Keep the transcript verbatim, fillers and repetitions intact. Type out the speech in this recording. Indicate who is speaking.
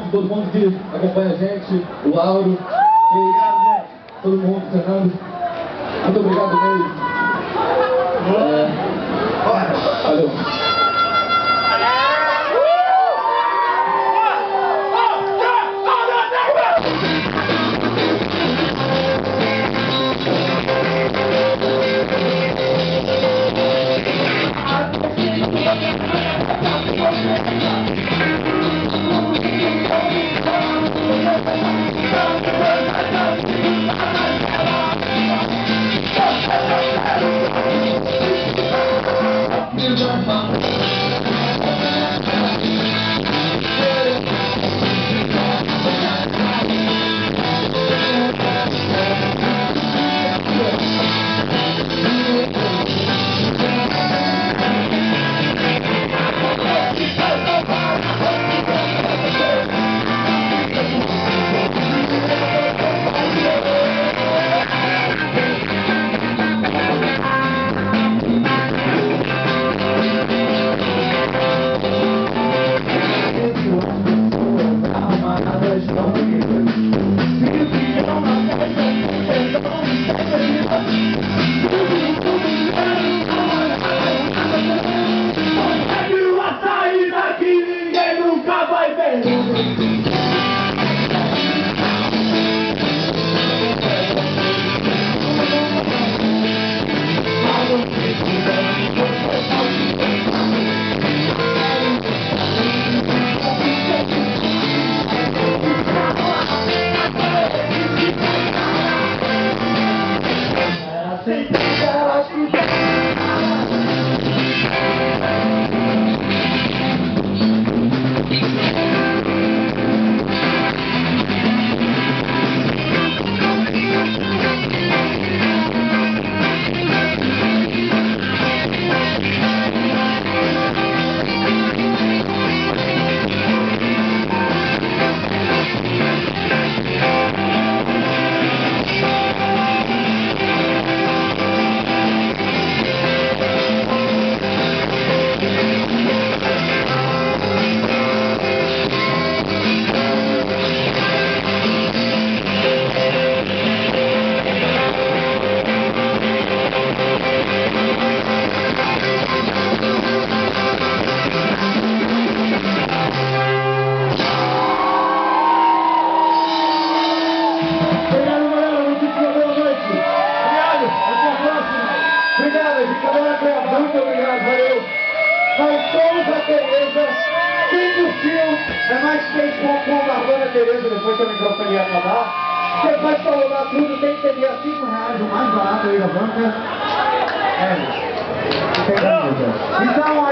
Speaker 1: nome de todo mundo que acompanha a gente, o Lauro, Kate, todo mundo, Fernando. Muito obrigado mesmo. É... Valeu. Muito obrigado, valeu. Nós somos a Tereza, quem curtiu é mais três pontos com a banda Tereza, depois que o microfone ia acabar. Você pode colocar tudo, tem que ter a cinco reais, o mais barato aí da banca. É, não tem nada. Então,